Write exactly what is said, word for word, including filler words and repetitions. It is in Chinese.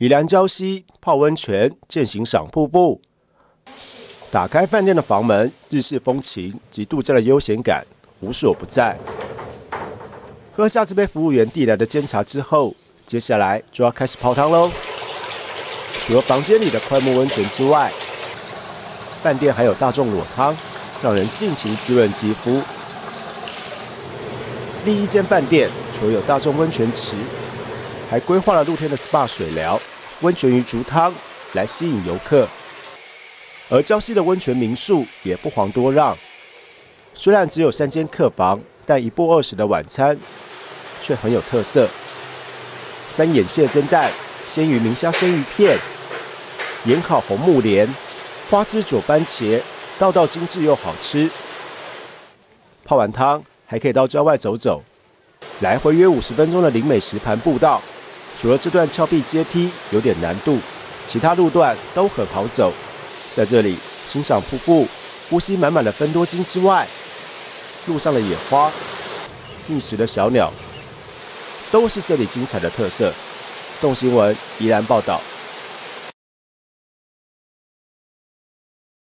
宜兰礁溪泡温泉，践行赏瀑布。打开饭店的房门，日式风情及度假的悠闲感无所不在。喝下这杯服务员递来的煎茶之后，接下来就要开始泡汤喽。除了房间里的快木温泉之外，饭店还有大众裸汤，让人尽情滋润肌肤。另一间饭店除了有大众温泉池，还规划了露天的 S P A 水疗、温泉鱼竹汤来吸引游客。而礁溪的温泉民宿也不遑多让，虽然只有三间客房，但一步二十的晚餐却很有特色。三眼蟹蒸蛋、鲜鱼明虾生鱼片、盐烤红木莲、花枝佐番茄，道道精致又好吃。泡完汤还可以到郊外走走，来回约五十分钟的林美石盘步道，除了这段峭壁阶梯有点难度，其他路段都很好走。在这里欣赏瀑布、呼吸满满的芬多精之外，路上的野花、觅食的小鸟，都是这里精彩的特色。动新闻宜兰报道。